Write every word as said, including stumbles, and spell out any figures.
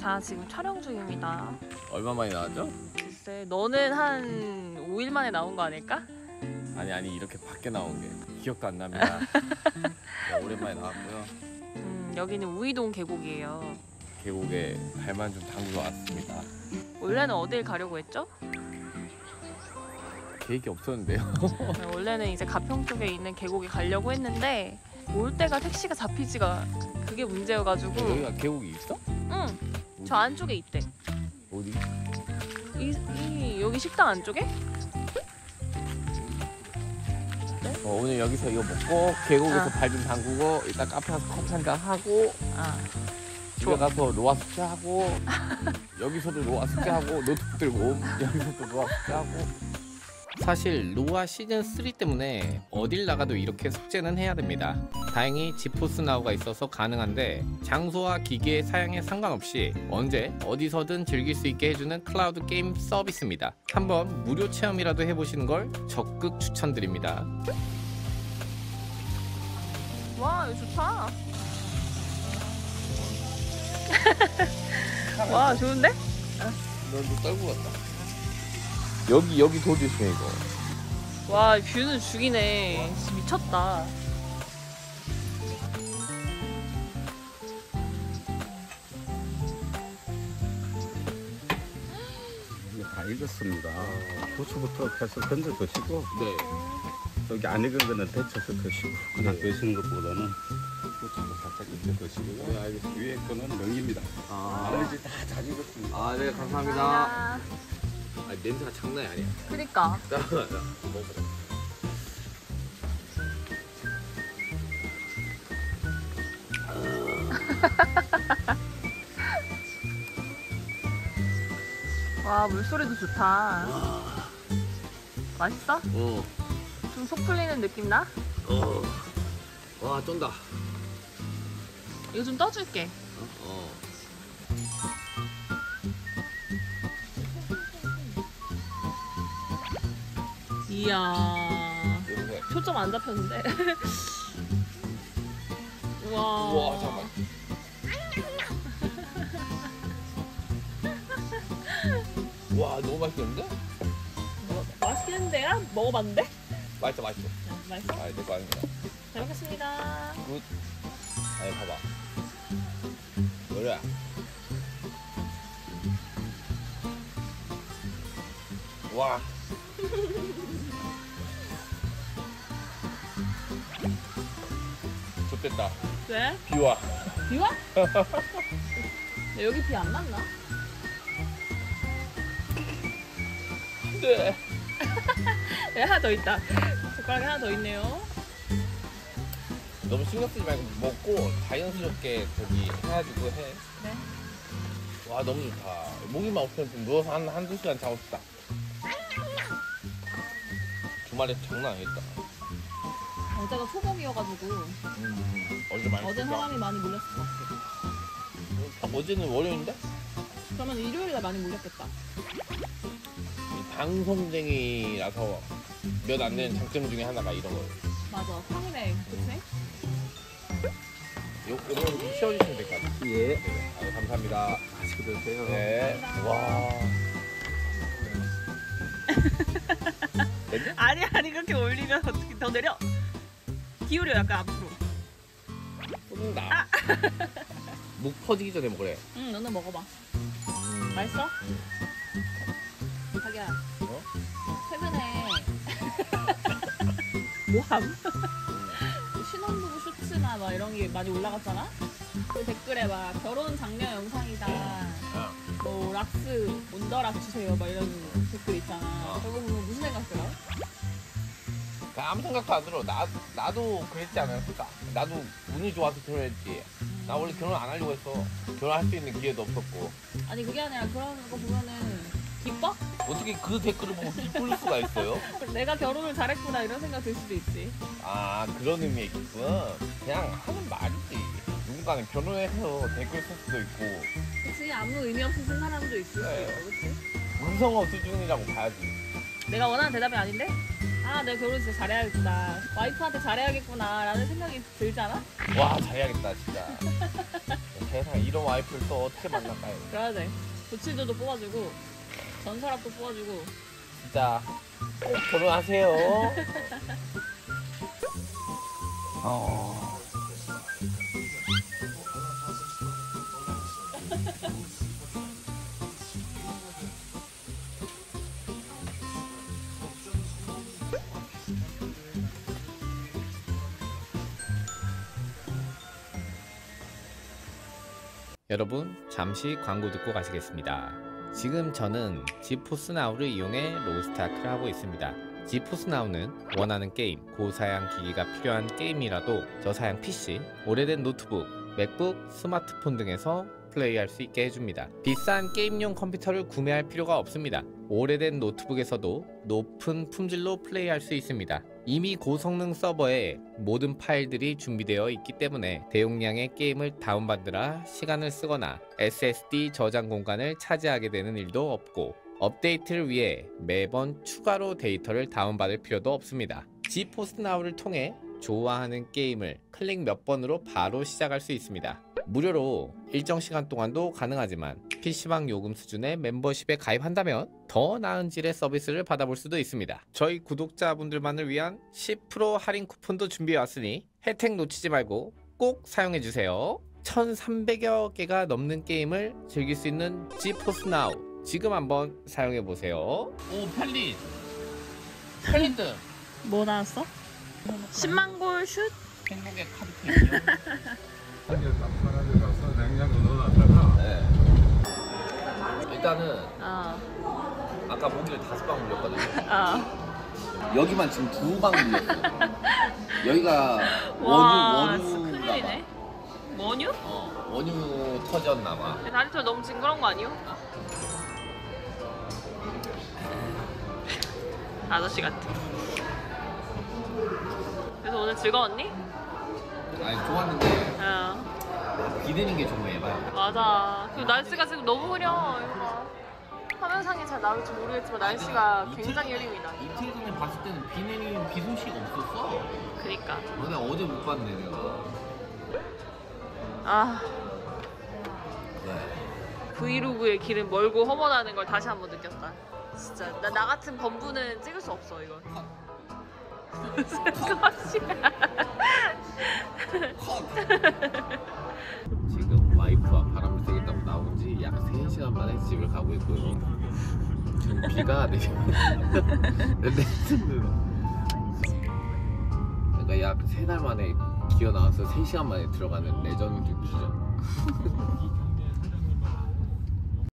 자, 지금 촬영 중입니다. 얼마 만에 나왔죠? 글쎄, 너는 한 오 일 만에 나온 거 아닐까? 아니 아니 이렇게 밖에 나온 게 기억도 안 납니다. 네, 오랜만에 나왔고요. 음, 여기는 우이동 계곡이에요. 계곡에 발만 좀 담그러 왔습니다. 원래는 어딜 가려고 했죠? 계획이 없었는데요. 네, 원래는 이제 가평 쪽에 있는 계곡에 가려고 했는데 올 때가 택시가 잡히지가 그게 문제여가지고. 여기가 계곡이 있어? 응, 저 안쪽에 있대. 어디? 이, 이 여기 식당 안쪽에? 어, 오늘 여기서 이거 먹고 계곡에서 아. 발 좀 담그고 이따 카페 가서 커피 한잔 하고 아, 집에 좋아. 가서 로아 숙제하고 여기서도 로아 숙제하고 노트북 들고 여기서도 로아 숙제하고. 사실 로아 시즌 쓰리 때문에 어딜 나가도 이렇게 숙제는 해야 됩니다. 다행히 지포스 나우가 있어서 가능한데 장소와 기기의 사양에 상관없이 언제 어디서든 즐길 수 있게 해주는 클라우드 게임 서비스입니다. 한번 무료 체험이라도 해보시는 걸 적극 추천드립니다. 와, 이거 좋다. 와, 좋은데? 너도 떨고 갔다. 여기 여기 도 조심해 이거. 와, 뷰는 죽이네. 진짜 미쳤다. 다 익었습니다. 고추부터 해서 건져 드시고, 네. 여기 안 익은 거는 데쳐서 드시고, 그냥 네. 드시는 것보다는 고추도 살짝 익혀 드시고요. 네, 알겠습니다. 위에 거는 명입니다. 아, 나머지 다 잘 익었습니다. 아, 네, 감사합니다. 아, 냄새가 장난이 아니야. 그니까. 나, 나, 먹어보자. 와, 물소리도 좋다. 맛있어? 어, 좀 속 풀리는 느낌 나? 어, 와, 쩐다. 이거 좀 떠줄게. 어, 이야. 이렇게. 초점 안 잡혔는데. 우와. 우와, 잠깐만. 와, 너무 맛있겠는데? 뭐, 맛있겠는데요? 먹어봤는데? 맛있어, 맛있어. 맛있어? 아, 내거 아닙니다. 잘 먹겠습니다. 굿. 아니, 봐봐. 뭐야? 와. 좋겠다. 왜? 비와. 비 와? 근데 여기 비 안 났나? 네. 네, 하나 더 있다. 젓가락이 하나 더 있네요. 너무 신경 쓰지 말고 먹고 자연스럽게 저기 해가지고 해. 네. 와, 너무 좋다. 모기만 없으면 좀 누워서 한, 한두 시간 자고 싶다. 주말에 장난 아니겠다. 어제가 초복이어가지고 음, 어제 많이 어제 춥다. 사람이 많이 몰렸을 것 같아. 딱 어제는 월요일인데? 그러면 일요일에 많이 몰렸겠다. 이 방송쟁이라서 몇 안 되는 장점 중에 하나가 이런 거예요. 맞아. 평일에, 그치? 요, 요거 좀 치워주시면 될 것 같아요. 예. 네. 아유, 감사합니다. 맛있게 드세요. 네. 와. 됐냐? 아니, 아니, 그렇게 올리면 어떻게 더 내려? 기울여, 약간 앞으로. 쏜다. 목 퍼지기 전에 먹으래. 응, 너는 먹어봐. 음. 맛있어? 음. 자기야. 어? 최근에 뭐함? 신혼부부 쇼츠나 막 이런 게 많이 올라갔잖아? 그 댓글에 막 결혼 장려 영상이다. 야. 뭐 락스 온더락 주세요 막 이런 댓글 있잖아. 어. 그거 보면 무슨 생각 들어? 나 아무 생각도 안 들어. 나, 나도 그랬지 않았을까? 나도 운이 좋아서 결혼했지. 나 원래 결혼 안 하려고 했어. 결혼할 수 있는 기회도 없었고. 아니 그게 아니라 그런 거 보면은 기뻐? 어떻게 그 댓글을 보고 기쁠 수가 있어요? 내가 결혼을 잘했구나 이런 생각 들 수도 있지. 아, 그런 의미겠구나. 그냥 하는 말이지. 누군가는 결혼해서 댓글 쓸 수도 있고 그치, 아무 의미 없이 쓴 사람도 있을 수 네. 있고, 그치? 문성어 수준이라고 봐야지. 내가 원하는 대답이 아닌데? 아, 내가 결혼 진짜 잘해야겠다. 와이프한테 잘해야겠구나 라는 생각이 들잖아? 와, 잘해야겠다 진짜. 세상 이런 와이프를 또 어떻게 만날까요? 그래야 돼. 부치들도 뽑아주고 전서랍도 뽑아주고. 진짜 꼭 결혼하세요. 어. 여러분 잠시 광고 듣고 가시겠습니다. 지금 저는 지포스 나우를 이용해 로스트아크를 하고 있습니다. 지포스 나우는 원하는 게임, 고사양 기기가 필요한 게임이라도 저사양 피씨, 오래된 노트북, 맥북, 스마트폰 등에서 플레이할 수 있게 해줍니다. 비싼 게임용 컴퓨터를 구매할 필요가 없습니다. 오래된 노트북에서도 높은 품질로 플레이할 수 있습니다. 이미 고성능 서버에 모든 파일들이 준비되어 있기 때문에 대용량의 게임을 다운받으라 시간을 쓰거나 에스에스디 저장 공간을 차지하게 되는 일도 없고, 업데이트를 위해 매번 추가로 데이터를 다운받을 필요도 없습니다. 지포스 나우를 통해 좋아하는 게임을 클릭 몇 번으로 바로 시작할 수 있습니다. 무료로 일정 시간 동안도 가능하지만 피씨방 요금 수준의 멤버십에 가입한다면 더 나은 질의 서비스를 받아볼 수도 있습니다. 저희 구독자분들만을 위한 십 퍼센트 할인 쿠폰도 준비해왔으니 혜택 놓치지 말고 꼭 사용해주세요. 천삼백여 개가 넘는 게임을 즐길 수 있는 지포스 나우, 지금 한번 사용해보세요. 오, 편리 편리등 뭐 나왔어? 십만 골 슛? 행복의 카드 케이크요. 깜깜하게 가서 냉장고 넣어놨다가 네. 일단은 아, 아까 모기를 다섯 방 물렸거든요. 아. 여기만 지금 두 방 물렸어요. 여기가 와, 원유 큰일이네. 원유나봐. 원유? 어, 원유 터졌나봐. 다리털 너무 징그러운 거 아니요? 아저씨 같아. 그래서 오늘 즐거웠니? 아니 좋았는데 어, 비 내리는 게 정말 예봐요. 맞아. 그리고 날씨가 지금 너무 흐려. 이거 봐. 화면상에 잘 나올지 모르겠지만 날씨가 굉장히 흐립니다. 이틀 전에 봤을 때는 비 내리는 비 소식 없었어. 그니까. 근데 어제 못 봤네 내가. 아, 네. 브이로그의 길은 멀고 험하다는 걸 다시 한번 느꼈다. 진짜 나, 나 같은 범부는 찍을 수 없어 이거. 지금 와이프와 바람을 쐬겠다고 나온 지 약 세 시간 만에 집을 가고 있고요. 지금 비가 내리고 있는데 그러니까 약 세 달 만에 기어 나와서 세 시간 만에 들어가는 레전드 기전.